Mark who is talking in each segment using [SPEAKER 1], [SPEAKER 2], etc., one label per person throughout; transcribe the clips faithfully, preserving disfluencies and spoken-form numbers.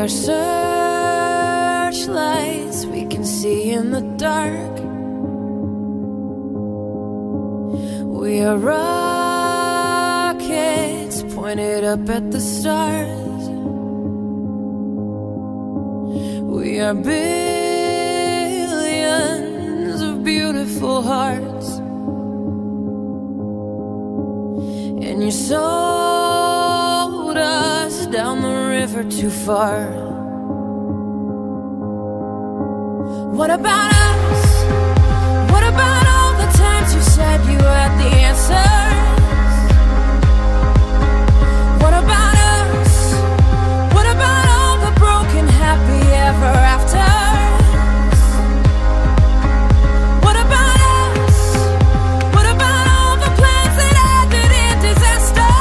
[SPEAKER 1] are searchlights we can see in the dark. We are rockets pointed up at the stars. We are billions of beautiful hearts, and you sold us down the river too far. What about us? What about all the times you said you had the answers? What about us? What about all the broken happy ever afters? What about us? What about all the plans that ended in disaster?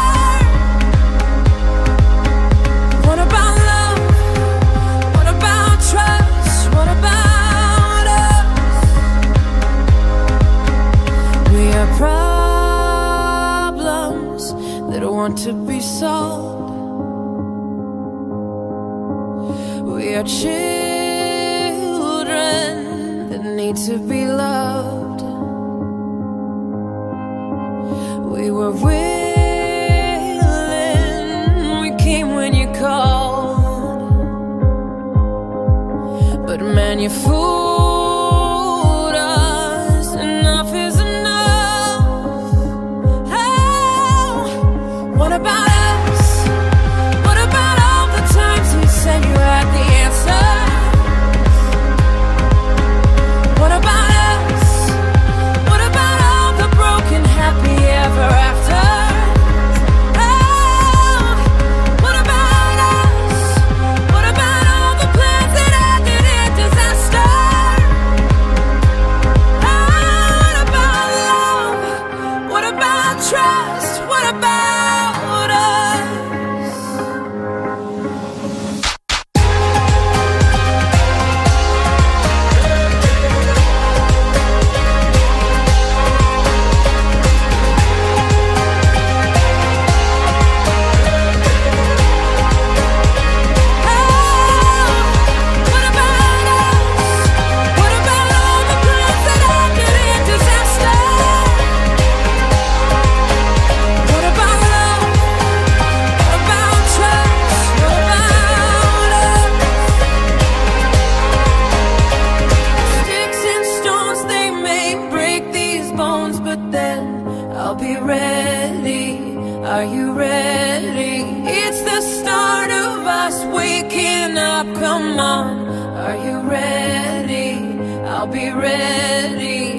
[SPEAKER 1] What about love? What about trust? What about us? We are problems that want to be solved. We are children that need to be loved. We were willing, we came when you called, but man, you fooled us. Enough is enough. Oh, what about us? What about all the times you said you had the answer? What about us? What about all the broken happy ever after? Oh, what about us? What about all the plans that ended in disaster? Oh, what about love? What about trust? What about us? What about us? What about all the plans that ended in disaster? What about love? What about trust? What about us? Sticks and stones, they may break these bones, but then I'll be ready. Are you ready? It's the start of us waking up. Come on, are you ready? I'll be ready.